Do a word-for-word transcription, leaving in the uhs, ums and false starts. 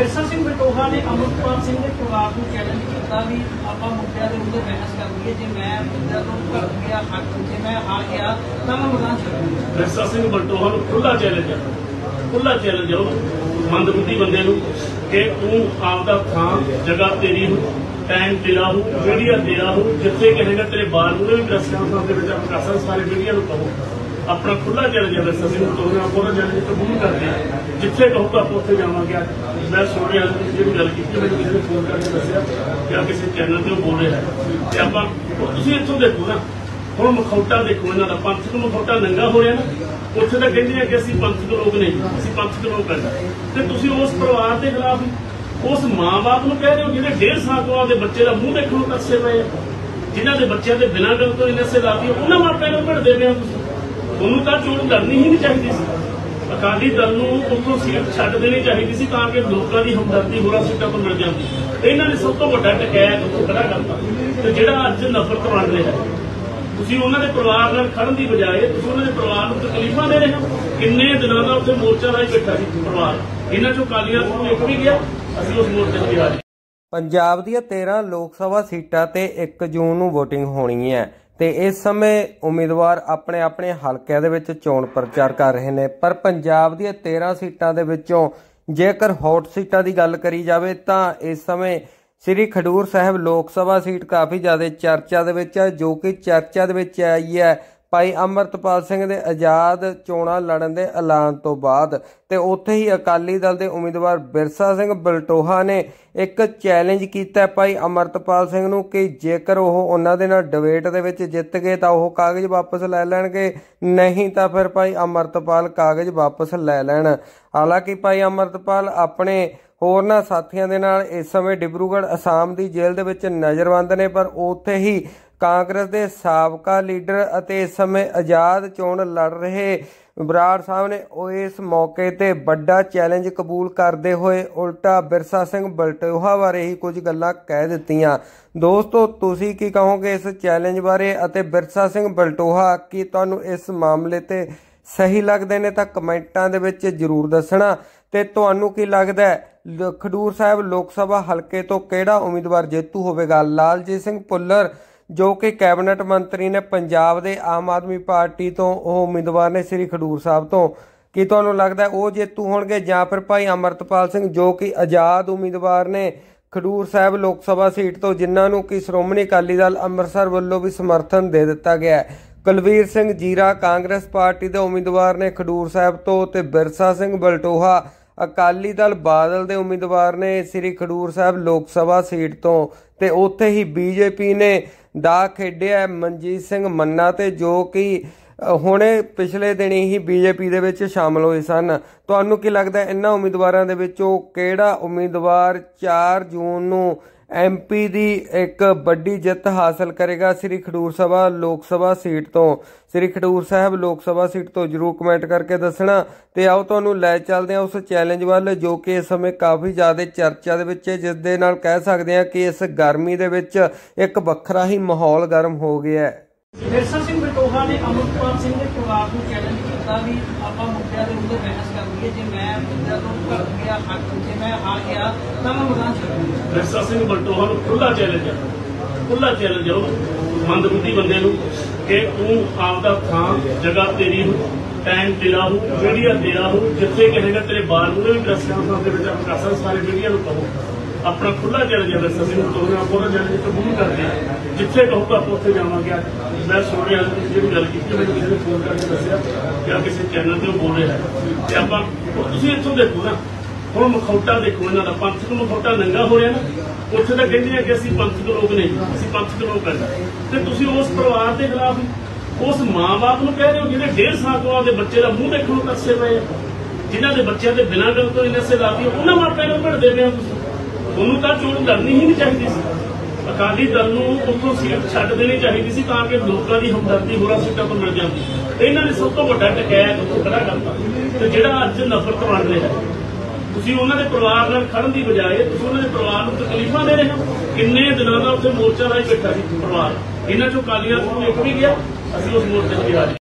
बिरसा सिंह बटोहा ने अमृतपाल सिंह के परिवार को चैलेंज किया भी आप मुद्दों के उत्ते बहस कर लीए जो मैं मुद्दे तो घर गया हक जो मैं हार गया तो मैं मैदान छड्डूंगा। बिरसा सिंह बटोहा को खुला चैलेंज है, खुला चैलेंज है मंदबुद्धि बंदे कि तू आपदा थां जगह तेरी हो, टाइम तेरा हो, मीडिया तेरा हो, जिथे कहेगा तेरे बाल मूहरे भी प्रेस कॉन्फ्रेंस में कर सकते सारे मीडिया को कहो। अपना खुला चैलेंज है बिरसा सिंह बटोहा पूरा चैलेंज कबूल करते हैं, जिथे कहूगा आप उत्थे जावांगे। मैं सोने वाली जी गल की मैंने किसी ने फोन करके दसिया कि आप किसी चैनल से बोल रहे हैं आप इतों देखो ना हम मखौटा देखो इन्हों का पंथक मखौटा नंगा हो रहा ना उत्थे तो कहते हैं कि असं पंथक लोग नहीं असं पंथक लोग हैं तो तुम उस परिवार के खिलाफ उस माँ बाप को कह रहे हो जिन्हें डेढ़ साल तो आपके बच्चे का मूँह देखने को तरसे पे जिन्हों के बच्चों के बिना गल तो नशे लाती है उन्होंने मापिया को भिड़ते पे उन्होंने तो चोण करनी ही नहीं चाहिए। अकाली दल को उतों सीट छड्ड देनी चाहिए सी ताकि लोगों की हमदर्दी होर सीटों को मिल जाती। इन्हों ने सब तो वड्डा टकैत उत्थे खड़ा करता तो जिहड़ा अज नफरत बन रहा है तुसीं उन्हां दे परिवार नाल खड़न दी बजाए तुसीं उन्हां दे परिवार नूं तकलीफां दे रहे हो। किन्ने दिनां दा उत्थे मोर्चा लाई बैठा सी परिवार, इन्हां चों अकाली दल कोई एक भी गया असीं उस मोर्चे ते हारे। पंजाब ਦੀਆਂ तेरह लोक सभा सीटां ते एक जून ਨੂੰ VOTING ਹੋਣੀ ਹੈ ਤੇ ਇਸ ਸਮੇਂ ਉਮੀਦਵਾਰ ਆਪਣੇ ਆਪਣੇ ਹਲਕਿਆਂ ਦੇ ਵਿੱਚ ਚੋਣ ਪ੍ਰਚਾਰ ਕਰ ਰਹੇ ਨੇ। ਪਰ ਪੰਜਾਬ ਦੀਆਂ तेरह ਸੀਟਾਂ ਦੇ ਵਿੱਚੋਂ ਜੇਕਰ ਹੌਟ ਸੀਟਾਂ ਦੀ ਗੱਲ ਕਰੀ ਜਾਵੇ ਤਾਂ ਇਸ ਸਮੇਂ ਸ੍ਰੀ ਖਡੂਰ ਸਾਹਿਬ ਲੋਕ ਸਭਾ ਸੀਟ ਕਾਫੀ ਜ਼ਿਆਦਾ ਚਰਚਾ ਦੇ ਵਿੱਚ ਹੈ, ਜੋ ਕਿ ਚਰਚਾ ਦੇ ਵਿੱਚ ਆਈ ਹੈ ਭਾਈ ਅਮਰਤਪਾਲ ਸਿੰਘ ਦੇ ਆਜ਼ਾਦ ਚੋਣਾਂ ਲੜਨ ਦੇ ਐਲਾਨ ਤੋਂ ਬਾਅਦ। ਤੇ ਉੱਥੇ ਹੀ ਅਕਾਲੀ ਦਲ ਦੇ ਉਮੀਦਵਾਰ ਬਿਰਸਾ ਸਿੰਘ ਬਲਟੋਹਾ ਨੇ ਇੱਕ ਚੈਲੰਜ ਕੀਤਾ ਭਾਈ ਅਮਰਤਪਾਲ ਸਿੰਘ ਨੂੰ ਕਿ ਜੇਕਰ ਉਹ ਉਹਨਾਂ ਦੇ ਨਾਲ ਡਿਬੇਟ ਦੇ ਵਿੱਚ ਜਿੱਤ ਗਏ ਤਾਂ ਉਹ ਕਾਗਜ਼ ਵਾਪਸ ਲੈ ਲੈਣਗੇ, ਨਹੀਂ ਤਾਂ ਫਿਰ ਭਾਈ ਅਮਰਤਪਾਲ ਕਾਗਜ਼ ਵਾਪਸ ਲੈ ਲੈਣ। ਹਾਲਾਂਕਿ ਭਾਈ ਅਮਰਤਪਾਲ ਆਪਣੇ ਹੋਰਨਾਂ ਸਾਥੀਆਂ ਦੇ ਨਾਲ ਇਸ ਸਮੇਂ ਡਿਬਰੂਗੜ੍ਹ ਅਸਾਮ ਦੀ ਜੇਲ੍ਹ ਦੇ ਵਿੱਚ ਨਜ਼ਰਬੰਦ ਨੇ। ਪਰ ਉੱਥੇ ਹੀ ਕਾਂਗਰਸ ਦੇ ਸਾਬਕਾ ਲੀਡਰ ਅਤੇ ਇਸ ਸਮੇਂ ਆਜ਼ਾਦ ਚੋਣ ਲੜ ਰਹੇ ਬਰਾੜ ਸਾਹਿਬ ਨੇ ਇਸ ਮੌਕੇ ਤੇ ਵੱਡਾ ਚੈਲੰਜ ਕਬੂਲ ਕਰਦੇ ਹੋਏ ਉਲਟਾ ਬਿਰਸਾ ਸਿੰਘ ਬਲਟੋਹਾ ਬਾਰੇ ਹੀ ਕੁਝ ਗੱਲਾਂ ਕਹਿ ਦਿੱਤੀਆਂ। ਦੋਸਤੋ ਤੁਸੀਂ ਕੀ ਕਹੋਗੇ ਇਸ ਚੈਲੰਜ ਬਾਰੇ ਅਤੇ ਬਿਰਸਾ ਸਿੰਘ ਬਲਟੋਹਾ ਕੀ ਤੁਹਾਨੂੰ ਇਸ ਮਾਮਲੇ ਤੇ ਸਹੀ ਲੱਗਦੇ ਨੇ ਤਾਂ ਕਮੈਂਟਾਂ ਦੇ ਵਿੱਚ ਜ਼ਰੂਰ ਦੱਸਣਾ। ਤੇ ਤੁਹਾਨੂੰ ਕੀ ਲੱਗਦਾ ਹੈ ਖਡੂਰ ਸਾਹਿਬ ਲੋਕ ਸਭਾ ਹਲਕੇ ਤੋਂ ਕਿਹੜਾ ਉਮੀਦਵਾਰ ਜੇਤੂ ਹੋਵੇਗਾ? ਲਾਲਜੀਤ ਸਿੰਘ ਭੁੱਲਰ ਜੋ ਕਿ ਕੈਬਨਿਟ ਮੰਤਰੀ ਨੇ ਪੰਜਾਬ ਦੇ ਆਮ ਆਦਮੀ ਪਾਰਟੀ ਤੋਂ ਉਹ ਉਮੀਦਵਾਰ ਨੇ ਸ੍ਰੀ ਖਡੂਰ ਸਾਹਿਬ ਤੋਂ, ਕੀ ਤੁਹਾਨੂੰ ਲੱਗਦਾ ਉਹ ਜੇਤੂ ਹੋਣਗੇ ਜਾਂ ਫਿਰ ਭਾਈ ਅਮਰਤਪਾਲ ਸਿੰਘ ਜੋ ਕਿ ਆਜ਼ਾਦ ਉਮੀਦਵਾਰ ਨੇ ਖਡੂਰ ਸਾਹਿਬ ਲੋਕ ਸਭਾ ਸੀਟ ਤੋਂ ਜਿਨ੍ਹਾਂ ਨੂੰ ਕਿ ਸ਼੍ਰੋਮਣੀ ਅਕਾਲੀ ਦਲ ਅੰਮ੍ਰਿਤਸਰ ਵੱਲੋਂ ਵੀ ਸਮਰਥਨ ਦੇ ਦਿੱਤਾ ਗਿਆ ਹੈ। ਕੁਲਵੀਰ ਸਿੰਘ ਜੀਰਾ ਕਾਂਗਰਸ ਪਾਰਟੀ ਦੇ ਉਮੀਦਵਾਰ ਨੇ ਖਡੂਰ ਸਾਹਿਬ ਤੋਂ ਤੇ ਬਿਰਸਾ ਸਿੰਘ ਬਲਟੋਹਾ ਅਕਾਲੀ ਦਲ ਬਾਦਲ ਦੇ ਉਮੀਦਵਾਰ ਨੇ ਸ੍ਰੀ ਖਡੂਰ ਸਾਹਿਬ ਲੋਕ ਸਭਾ ਸੀਟ ਤੋਂ। ਤੇ ਉੱਥੇ ਹੀ ਬੀਜੇਪੀ ਨੇ ਦਾ ਖੇਡਿਆ ਮਨਜੀਤ ਸਿੰਘ ਮੰਨਾ ਤੇ ਜੋ ਕਿ ਹੁਣੇ ਪਿਛਲੇ ਦਿਨੀ ਹੀ ਬੀਜੇਪੀ ਦੇ ਵਿੱਚ ਸ਼ਾਮਲ ਹੋਏ ਸਨ। ਤੁਹਾਨੂੰ ਕੀ ਲੱਗਦਾ ਇਹਨਾਂ ਉਮੀਦਵਾਰਾਂ ਦੇ ਵਿੱਚੋਂ ਕਿਹੜਾ ਉਮੀਦਵਾਰ ਚਾਰ ਜੂਨ ਨੂੰ ਐਮ ਪੀ ਦੀ ਇੱਕ ਵੱਡੀ ਜਿੱਤ ਹਾਸਲ ਕਰੇਗਾ ਸ੍ਰੀ ਖਡੂਰ ਸਾਹਿਬ ਲੋਕ ਸਭਾ ਸੀਟ ਤੋਂ? ਸ੍ਰੀ ਖਡੂਰ ਸਾਹਿਬ ਲੋਕ ਸਭਾ ਸੀਟ ਤੋਂ ਜ਼ਰੂਰ ਕਮੈਂਟ ਕਰਕੇ ਦੱਸਣਾ। ਤੇ ਆਓ ਤੁਹਾਨੂੰ ਲੈ ਚੱਲਦੇ ਹਾਂ ਉਸ ਚੈਲੰਜ ਵੱਲ ਜੋ ਕਿ ਇਸ ਸਮੇਂ ਕਾਫੀ ਜ਼ਿਆਦਾ ਚਰਚਾ ਦੇ ਵਿੱਚ ਹੈ, ਜਿਸ ਦੇ ਨਾਲ ਕਹਿ ਸਕਦੇ ਹਾਂ ਕਿ ਇਸ ਗਰਮੀ ਦੇ ਵਿੱਚ ਇੱਕ ਵੱਖਰਾ ਹੀ ਮਾਹੌਲ ਗਰਮ ਹੋ ਗਿਆ ਹੈ। बिरसा सिंह बटोहा ने अमृतपाल सिंह के परिवार को चैलेंज किया भी आप मुद्दों के उत्ते बहस कर लीए जो मैं मुद्दे तो घर गया हक जो मैं हार गया तो मैं मैदान छड्डूंगा। बिरसा सिंह बटोहा को खुला चैलेंज है, खुला चैलेंज है मंदबुद्धि बंदे कि तू आपदा थां जगह तेरी हो, टाइम तेरा हो, मीडिया तेरा हो, जिथे कहेगा तेरे बाल मूहरे भी प्रेस कॉन्फ्रेंस में कर सकते सारे मीडिया को कहो। अपना खुला चैलेंज है बिरसा सिंह बटोहा पूरा चैलेंज कबूल करते हैं, जिथे कहूगा आप उत्थे जावांगे। मैं सोने वाली जी गल की मैंने किसी ने फोन करके दसिया कि आप किसी चैनल से बोल रहे हैं आप इतों देखो ना हम मखौटा देखो इन्हों का पंथक मखौटा नंगा हो रहा ना उत्थे तो कहते हैं कि असं पंथक लोग नहीं असं पंथक लोग हैं तो तुम उस परिवार के खिलाफ उस माँ बाप को कह रहे हो जिन्हें डेढ़ साल तो आपके बच्चे का मूँह देखने को तरसे पे जिन्हों के बच्चों के बिना गल तो नशे लाती है उन्होंने मापिया को भिड़ते पे उन्होंने तो चोण करनी ही नहीं चाहिए। अकाली दल को उतों सीट छड्ड देनी चाहिए सी ताकि लोगों की हमदर्दी होर सीटों को मिल जाती। इन्हों ने सब तो वड्डा टकैत उत्थे खड़ा करता तो जिहड़ा अज नफरत बन रहा है तुसीं उन्हां दे परिवार नाल खड़न दी बजाए तुसीं उन्हां दे परिवार नूं तकलीफां दे रहे हो। किन्ने दिनां दा उत्थे मोर्चा लाई बैठा सी परिवार, इन्हां चों अकाली दल कोई एक भी गया असीं उस मोर्चे ते हारे।